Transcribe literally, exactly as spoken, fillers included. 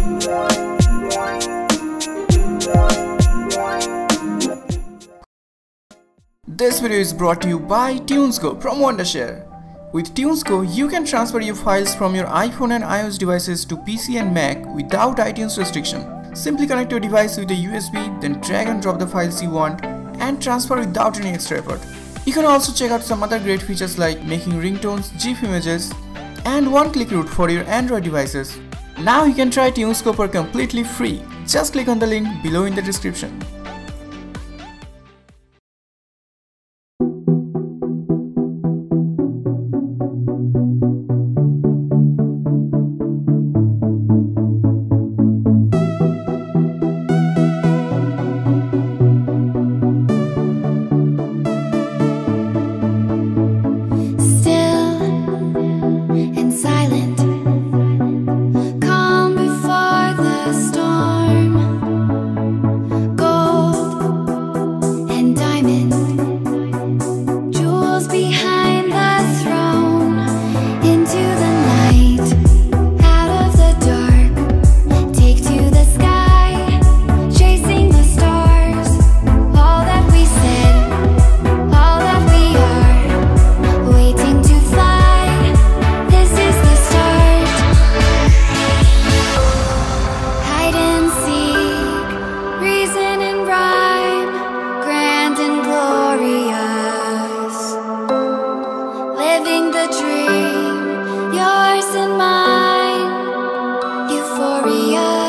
This video is brought to you by TunesGo from Wondershare. With TunesGo, you can transfer your files from your iPhone and iOS devices to P C and Mac without iTunes restriction. Simply connect your device with a U S B, then drag and drop the files you want and transfer without any extra effort. You can also check out some other great features like making ringtones, GIF images, and one-click route for your Android devices. Now you can try TunesGo for completely free. Just click on the link below in the description. Living the dream, yours and mine, euphoria.